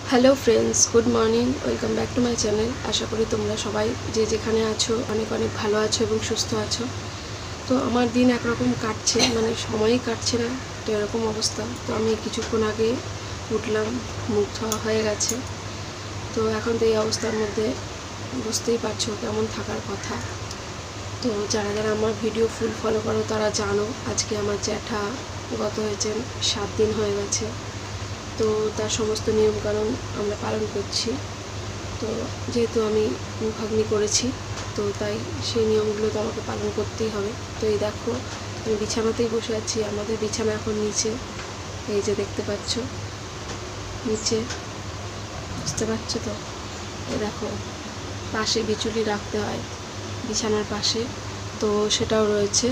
Hello friends, good morning. Welcome back to my channel. আশা করি তোমরা সবাই যে যেখানে আছো অনেক অনেক ভালো আছো এবং সুস্থ আছো। তো আমার দিন একরকম কাটছে, মানে সময়ই কাটছে না, তো এরকম অবস্থা। তো আমি কিছুক্ষণ আগে উঠলাম, মুখ ধোয়া হয়ে গেছে। তো এখন তো এই অবস্থার মধ্যে বুঝতেই পারছো কেমন থাকার কথা। তো যারা যারা আমার ভিডিও ফুল ফলো করো তারা জানো আজকে আমার জ্যাঠা গত হয়েছেন 7 দিন হয়ে গেছে। তো তার সমস্ত নিয়মকানুন আমরা পালন করছি। তো যেহেতু আমি মুখাগ্নি করেছি, তো তাই সেই নিয়মগুলো তো আমাকে পালন করতেই হবে। তো এই দেখো, আমি বিছানাতেই বসে আছি। আমাদের বিছানা এখন নিচে, এই যে দেখতে পাচ্ছ নিচে, বুঝতে পারছো তো? এই দেখো, পাশে বিচুলি রাখতে হয় বিছানার পাশে, তো সেটাও রয়েছে।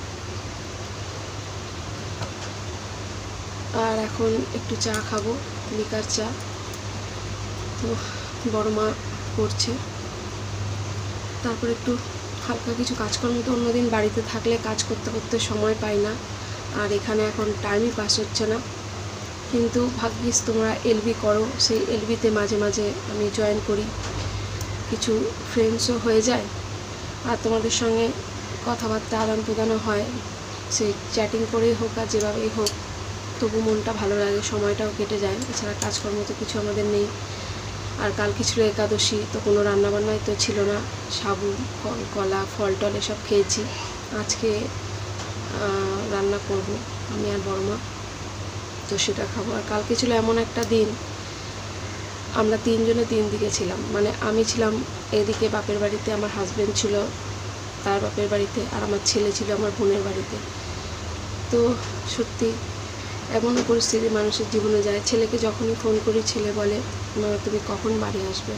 আর এখন একটু চা খাবো, লিকার চা। তো বড় মা করছে, তারপর একটু হালকা কিছু কাজকর্ম। তো অন্যদিন বাড়িতে থাকলে কাজ করতে করতে সময় পাই না, আর এখানে এখন টাইমই পাস হচ্ছে না। কিন্তু ভাগ্যিস তোমরা এলবি করো, সেই এলবিতে মাঝে মাঝে আমি জয়েন করি, কিছু ফ্রেন্ডসও হয়ে যায়, আর তোমাদের সঙ্গে কথাবার্তা আদান প্রদানও হয়, সেই চ্যাটিং করেই হোক আর যেভাবেই হোক, তবু মনটা ভালো লাগে, সময়টাও কেটে যায়। এছাড়া কাজকর্ম তো কিছু আমাদের নেই। আর কালকে ছিল একাদশী, তো কোনো রান্নাবান্নাই তো ছিল না। সাবু, ফল, কলা, ফল টল এসব খেয়েছি। আজকে রান্না করব আমি আর বড় মা, তো সেটা খাবো। আর কালকে ছিল এমন একটা দিন, আমরা তিনজনে তিন দিকে ছিলাম। মানে আমি ছিলাম এদিকে বাপের বাড়িতে, আমার হাজব্যান্ড ছিল তার বাপের বাড়িতে, আর আমার ছেলে ছিল আমার বোনের বাড়িতে। তো সত্যি এমনও পরিস্থিতি মানুষের জীবনে যায়। ছেলেকে যখনই ফোন করি, ছেলে বলে, মামা তুমি কখন বাড়ি আসবে?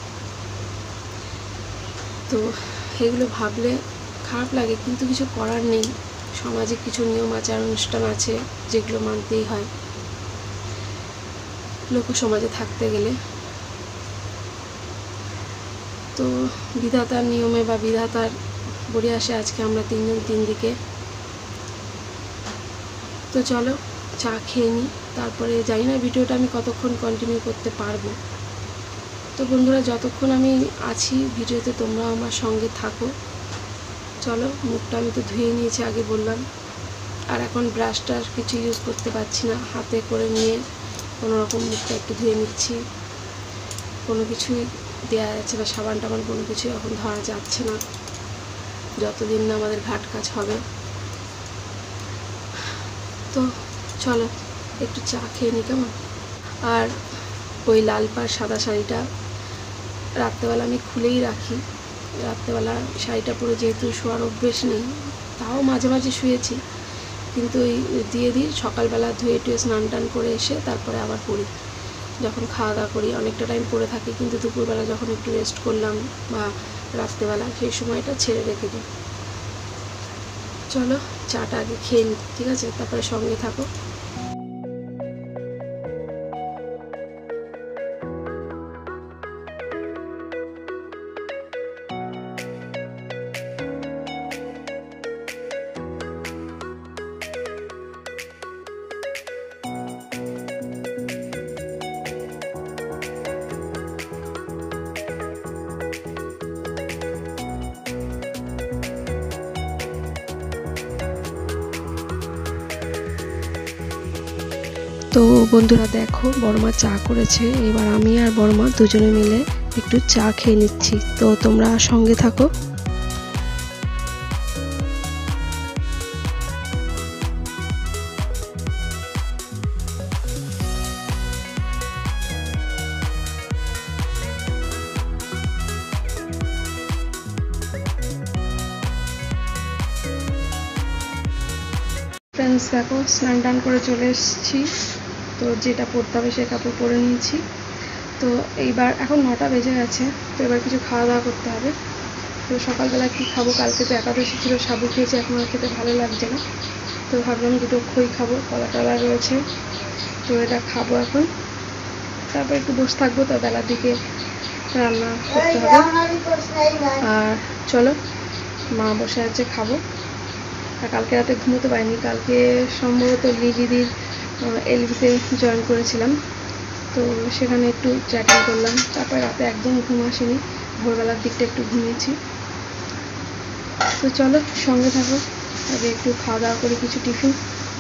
তো এগুলো ভাবলে খারাপ লাগে, কিন্তু কিছু করার নেই। সমাজে কিছু নিয়ম আচার অনুষ্ঠান আছে যেগুলো মানতেই হয় লোক সমাজে থাকতে গেলে। তো বিধাতার নিয়মে বা বিধাতার বলে আসে আজকে আমরা তিনজন তিন দিকে। তো চলো চা খেয়ে নিই, তারপরে জানি না ভিডিওটা আমি কতক্ষণ কন্টিনিউ করতে পারবো। তো বন্ধুরা, যতক্ষণ আমি আছি ভিডিওতে তোমরা আমার সঙ্গে থাকো। চলো, মুখটা আমি তো ধুয়ে নিয়েছি আগে বললাম, আর এখন ব্রাশটা কিছু ইউজ করতে পারছি না, হাতে করে নিয়ে কোনোরকম মুখটা একটু ধুয়ে নিচ্ছি। কোনো কিছুই দেওয়া যাচ্ছে না, সাবান টাবান কোনো কিছুই এখন ধরা যাচ্ছে না, যতদিন না আমাদের ঘাট কাজ হবে। তো চলো একটু চা খেয়ে নিই, কেমন? আর ওই লাল পাড় সাদা শাড়িটা রাত্রেবেলা আমি খুলেই রাখি। রাত্রেবেলা শাড়িটা পরে যেহেতু শোয়ার অভ্যেস নেই, তাও মাঝে মাঝে শুয়েছি, কিন্তু ওই দিয়ে দিই সকালবেলা ধুয়ে টুয়ে স্নান টান করে এসে তারপরে আবার পরি। যখন খাওয়া দাওয়া করি অনেকটা টাইম পরে থাকি, কিন্তু দুপুরবেলা যখন একটু রেস্ট করলাম বা রাত্রেবেলা, সেই সময়টা ছেড়ে রেখে দিই। চলো চাটা আগে খেয়ে নিই, ঠিক আছে? তারপরে সঙ্গে থাকো। তো বন্ধুরা দেখো, বড়মা চা করেছে, এবার আমি আর বড়মা দুজনে মিলে একটু চা খেয়ে নিচ্ছি। তো তোমরা সঙ্গে থাকো। ফ্রেন্ডস দেখো, স্নান টান করে চলে এসেছি। তো যেটা পরতে হবে সে কাপড় পরে নিয়েছি। তো এইবার এখন 9টা বেজে গেছে, তো এবার কিছু খাওয়া দাওয়া করতে হবে। তো সকালবেলা কী খাবো, কালকে তো একাদশী ছিল, সাবু খেয়েছি, এখন আর খেতে ভালো লাগছে না। তো ভাবলাম দুটো খই খাবো, কলা টলা রয়েছে, তো এটা খাবো এখন। তারপর একটু বসে থাকবো, তো বেলার দিকে রান্না করতে হবে। আর চলো, মা বসে আছে, খাবো। আর কালকে রাতে ঘুমোতে পারিনি, কালকে সম্ভবত লিলিদির এলবিতে জয়েন করেছিলাম, তো সেখানে একটু চ্যাটিং করলাম, তারপর রাতে একদম ঘুম আসেনি, ভোরবেলার দিকটা একটু ঘুমিয়েছি। তো চলো সঙ্গে থাকো, আগে একটু খাওয়া দাওয়া করে কিছু টিফিন।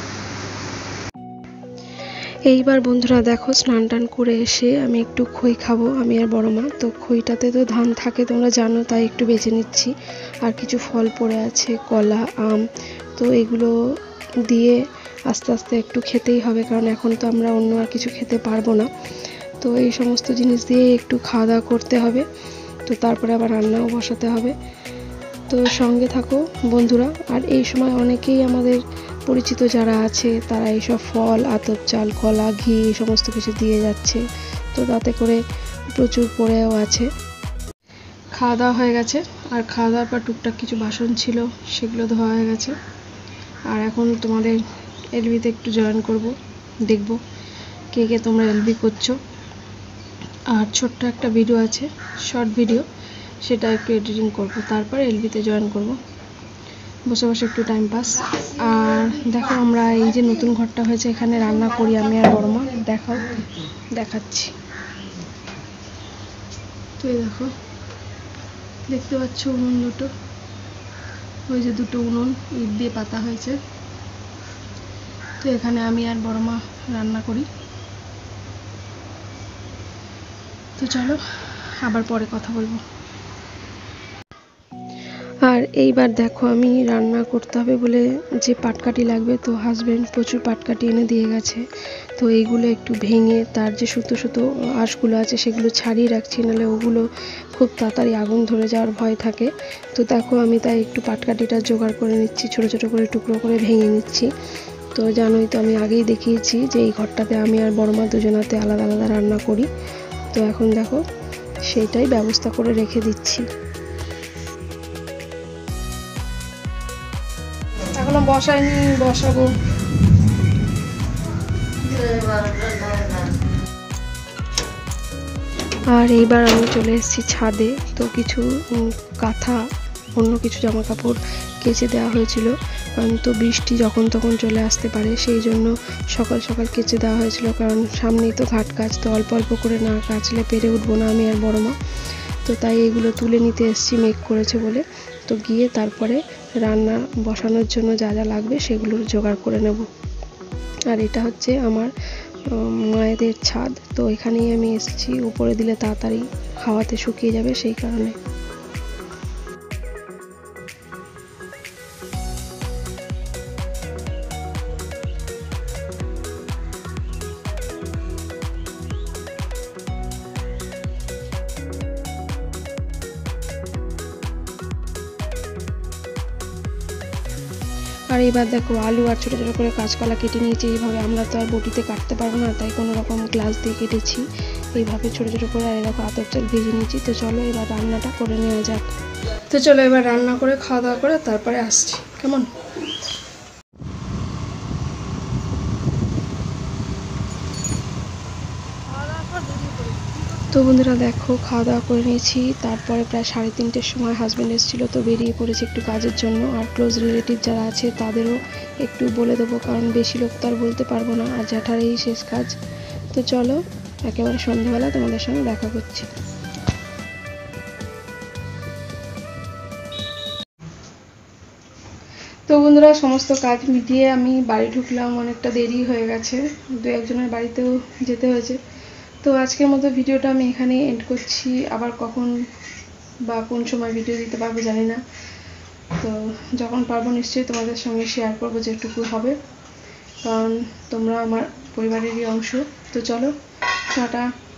এইবার বন্ধুরা দেখো, স্নান টান করে এসে আমি একটু খই খাবো, আমি আর বড় মা। তো খইটাতে তো ধান থাকে তোমরা জানো, তাই একটু বেছে নিচ্ছি। আর কিছু ফল পড়ে আছে, কলা, আম, তো এগুলো দিয়ে আস্তে আস্তে একটু খেতেই হবে, কারণ এখন তো আমরা অন্য আর কিছু খেতে পারবো না। তো এই সমস্ত জিনিস দিয়ে একটু খাওয়া দাওয়া করতে হবে। তো তারপরে আবার রান্নাও বসাতে হবে। তো সঙ্গে থাকো বন্ধুরা। আর এই সময় অনেকেই আমাদের পরিচিত যারা আছে তারা এইসব ফল, আতপ চাল, কলা, ঘি এই সমস্ত কিছু দিয়ে যাচ্ছে। তো তাতে করে প্রচুর পড়েও আছে। খাওয়া দাওয়া হয়ে গেছে, আর খাওয়া দাওয়ার পর টুকটাক কিছু বাসন ছিল, সেগুলো ধোয়া হয়ে গেছে। আর এখন তোমাদের এলবিতে একটু জয়েন করব, দেখব কে কে তোমরা এলবি করছো। আর ছোট্ট একটা ভিডিও আছে, শর্ট ভিডিও, সেটা একটু এডিটিং করব, তারপরে এলবিতে জয়েন করব। বসে বসে একটু টাইম পাস। আর দেখো, আমরা এই যে নতুন ঘরটা হয়েছে, এখানে রান্না করি আমি আর বড় মা। দেখাচ্ছি। তো এই দেখো, দেখতে পাচ্ছ উনুন দুটো, ওই যে দুটো উনুন ইট দিয়ে পাতা হয়েছে। তো এখানে আমি আর বড় মা রান্না করি। তো চলো আবার পরে কথা বলবো। আর এইবার দেখো, আমি রান্না করতে হবে বলে যে পাটকাঠি লাগবে, তো হাজব্যান্ড প্রচুর পাটকাঠি এনে দিয়ে গেছে। তো এইগুলো একটু ভেঙে তার যে সুতো সুতো আঁশগুলো আছে সেগুলো ছাড়িয়ে রাখছি, নাহলে ওগুলো খুব তাড়াতাড়ি আগুন ধরে যাওয়ার ভয় থাকে। তো দেখো, আমি তাই একটু পাটকাঠিটা জোগাড় করে নিচ্ছি, ছোটো ছোটো করে টুকরো করে ভেঙে নিচ্ছি। তো জানোই তো, আমি আগেই দেখিয়েছি যে এই ঘরটাতে আমি আর বড় মা দুজনাতে আলাদা আলাদা রান্না করি। তো এখন দেখো, সেইটাই ব্যবস্থা করে রেখে দিচ্ছি। এখনো বসাইনি, বসাবো। আর এইবার আমি চলে এসেছি ছাদে। তো কিছু কাঁথা, অন্য কিছু জামা কাপড় কেচে দেওয়া হয়েছিল, কারণ তো বৃষ্টি যখন তখন চলে আসতে পারে, সেই জন্য সকাল সকাল কেচে দেওয়া হয়েছিল। কারণ সামনেই তো ঘাট কাজ, তো অল্প অল্প করে না কাচলে পেরে উঠবো না আমি আর বড় মা। তো তাই এগুলো তুলে নিতে এসেছি, মেঘ করেছে বলে। তো গিয়ে তারপরে রান্না বসানোর জন্য যা যা লাগবে সেগুলো জোগাড় করে নেব। আর এটা হচ্ছে আমার মায়েদের ছাদ, তো এখানেই আমি এসেছি। উপরে দিলে তাড়াতাড়ি হাওয়াতে শুকিয়ে যাবে, সেই কারণে। আর এবার দেখো, আলু আর ছোটো ছোটো করে কাঁচকলা কেটে নিয়েছি এইভাবে। আমরা তো আর বটিতে কাটতে পারবো না, তাই কোনো রকম গ্লাস দিয়ে কেটেছি এইভাবে ছোটো ছোটো করে। আর দেখো, আতপ চাল ভেজে নিয়েছি। তো চলো এবার রান্নাটা করে নেওয়া যাক। তো চলো এবার রান্না করে খাওয়া দাওয়া করে তারপরে আসছি, কেমন? তো বন্ধুরা দেখো, খাওয়া দাওয়া করে নিয়েছি। তারপরে প্রায় 3:30-র সময় হাজব্যান্ড এসেছিলো, তো বেরিয়ে পড়েছে একটু কাজের জন্য। আর ক্লোজ রিলেটিভ যারা আছে তাদেরও একটু বলে দেবো, কারণ বেশি লোক তো আর বলতে পারবো না, আর জ্যাঠার এই শেষ কাজ। তো চলো একেবারে সন্ধ্যাবেলা তোমাদের সঙ্গে দেখা করছি। তো বন্ধুরা, সমস্ত কাজ মিটিয়ে আমি বাড়ি ঢুকলাম, অনেকটা দেরি হয়ে গেছে, 2-1 জনের বাড়িতেও যেতে হয়েছে। তো আজকের মতো ভিডিওটা আমি এখানেই এন্ড করছি। আবার কখন বা কোন সময় ভিডিও দিতে পারবো জানি না, তো যখন পারবো নিশ্চয়ই তোমাদের সঙ্গে শেয়ার করবো যেটুকু হবে, কারণ তোমরা আমার পরিবারেরই অংশ। তো চলো টাটা।